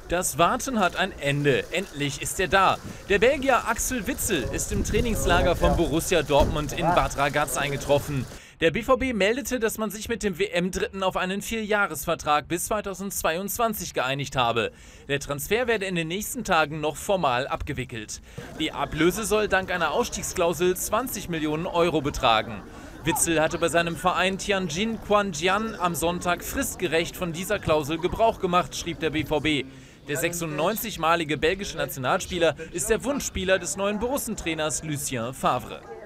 Das Warten hat ein Ende. Endlich ist er da. Der Belgier Axel Witsel ist im Trainingslager von Borussia Dortmund in Bad Ragaz eingetroffen. Der BVB meldete, dass man sich mit dem WM-Dritten auf einen 4-Jahres-Vertrag bis 2022 geeinigt habe. Der Transfer werde in den nächsten Tagen noch formal abgewickelt. Die Ablöse soll dank einer Ausstiegsklausel 20 Millionen Euro betragen. Witsel hatte bei seinem Verein Tianjin Quanjian am Sonntag fristgerecht von dieser Klausel Gebrauch gemacht, schrieb der BVB. Der 96-malige belgische Nationalspieler ist der Wunschspieler des neuen Borussen-Trainers Lucien Favre.